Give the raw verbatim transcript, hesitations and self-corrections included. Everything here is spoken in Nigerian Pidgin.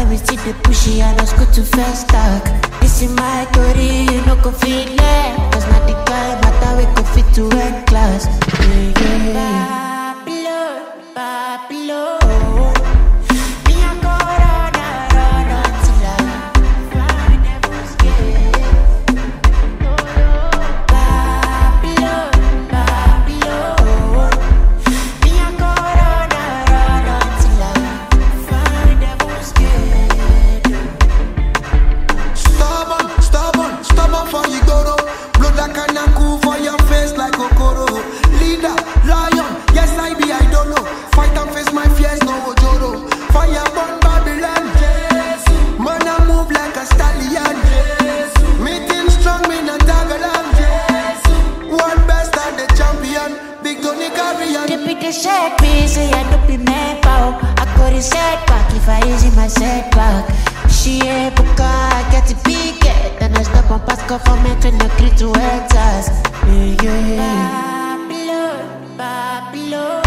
when we see the pushy, I just go to first talk. This is my story, you know, go feel it. Cause not the guy, matter we go fit to red class. Yeah, yeah. Babylon, Babylon. Me a go run, run until I find them scared. Babylon, Babylon. Me a go run, run until I find them scared. Stubborn, stubborn, stubborn for you go. Blood like a naku for your face like Okoro. Leader, lion, yes I be, I don't know. Fight and face my fears, no ojoro. Fire burn Babylon, Jesus. Man I move like a stallion, Jesus. Meeting strong, me not Tagalan, Jesus. One best and the champion, big Tony Carrion. They be the shake me, say I don't be mad bow. I got it set back if I easy my setback. She a book, I get it big, then I stop and pass government and agree to enters. Yeah, yeah. Babylon, Babylon.